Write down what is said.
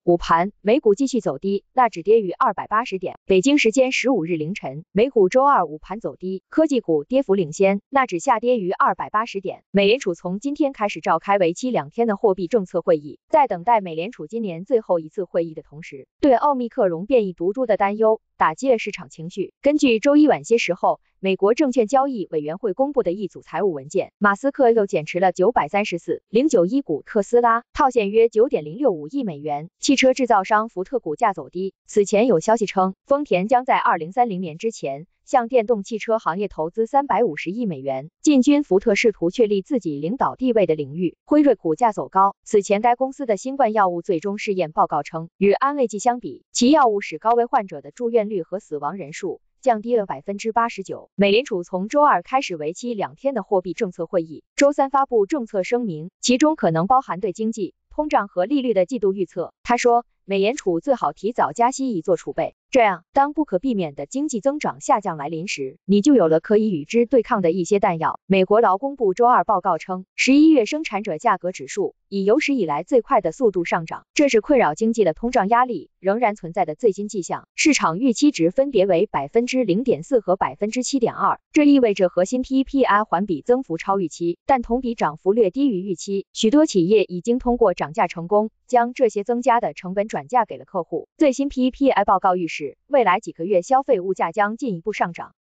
午盘，美股继续走低，纳指跌逾280点。北京时间15日凌晨，美股周二午盘走低，科技股跌幅领先，纳指下跌逾280点。美联储从今天开始召开为期2天的货币政策会议，在等待美联储今年最后一次会议的同时，对奥密克戎变异毒株的担忧打击了市场情绪。根据周一晚些时候美国证券交易委员会公布的一组财务文件，马斯克又减持了934,091股特斯拉，套现约9.065亿美元。汽车制造商福特股价走低。此前有消息称，丰田将在2030年之前向电动汽车行业投资350亿美元，进军福特试图确立自己领导地位的领域。辉瑞股价走高。此前该公司的新冠药物最终试验报告称，与安慰剂相比，其药物使高危患者的住院率和死亡人数降低了89%。美联储从周二开始为期2天的货币政策会议，周三发布政策声明，其中可能包含对经济、通胀和利率的季度预测。他说，美联储最好提早加息以做储备，这样当不可避免的经济增长下降来临时，你就有了可以与之对抗的一些弹药。美国劳工部周二报告称，11月生产者价格指数以有史以来最快的速度上涨，这是困扰经济的通胀压力仍然存在的最新迹象。市场预期值分别为 0.4% 和 7.2%， 这意味着核心 PPI 环比增幅超预期，但同比涨幅略低于预期。许多企业已经通过涨价成功，将这些增加的成本转嫁给了客户。最新 PPI 报告预示，未来几个月消费物价将进一步上涨。